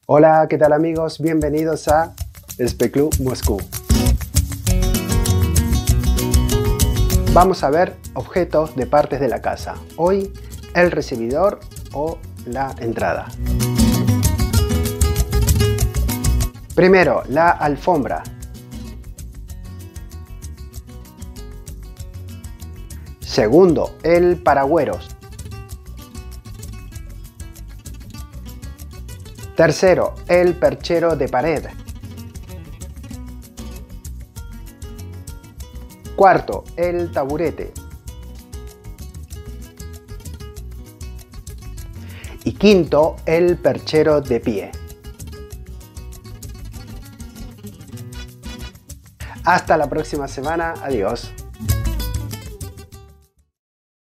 Hola, ¿qué tal amigos? Bienvenidos a ESP Club Moscú. Vamos a ver objetos de partes de la casa. Hoy el recibidor o la entrada. Primero, la alfombra. Segundo, el paragüero. Tercero, el perchero de pared. Cuarto, el taburete. Y quinto, el perchero de pie. Hasta la próxima semana. Adiós.